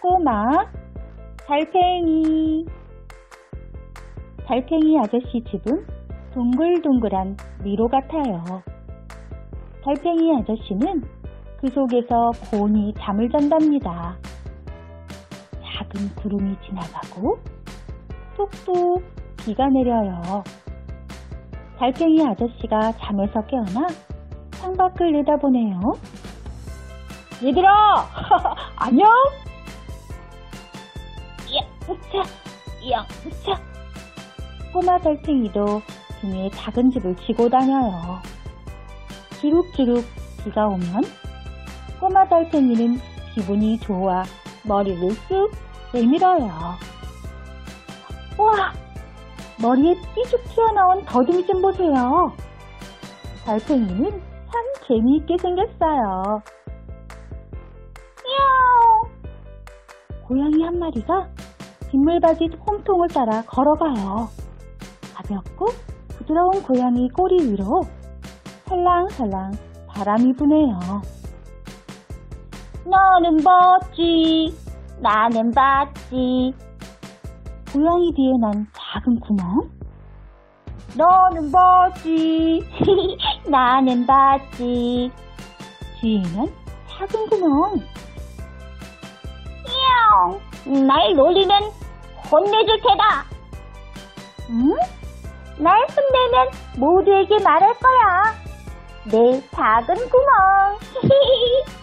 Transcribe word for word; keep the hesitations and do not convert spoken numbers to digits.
꼬마, 달팽이. 달팽이 아저씨 집은 동글동글한 미로 같아요. 달팽이 아저씨는 그 속에서 곤히 잠을 잔답니다. 작은 구름이 지나가고 뚝뚝 비가 내려요. 달팽이 아저씨가 잠에서 깨어나 창밖을 내다보네요. 얘들아! 안녕? 영차, 영차. 꼬마 달팽이도 등에 작은 집을 지고 다녀요. 주룩주룩 비가 오면 꼬마 달팽이는 기분이 좋아 머리를 쑥 내밀어요. 우와! 머리에 삐죽 튀어나온 더듬이 좀 보세요. 달팽이는 참 재미있게 생겼어요. 야옹! 고양이 한 마리가 빗물바지 홈통을 따라 걸어가요. 가볍고 부드러운 고양이 꼬리 위로 살랑살랑 바람이 부네요. 너는 봤지, 나는 봤지. 고양이 뒤에 난 작은 구멍. 너는 봤지, 나는 봤지. 뒤에는 작은 구멍. 야옹, 날 놀리면 혼내줄 테다. 응? 날 혼내면 모두에게 말할 거야. 내 작은 구멍.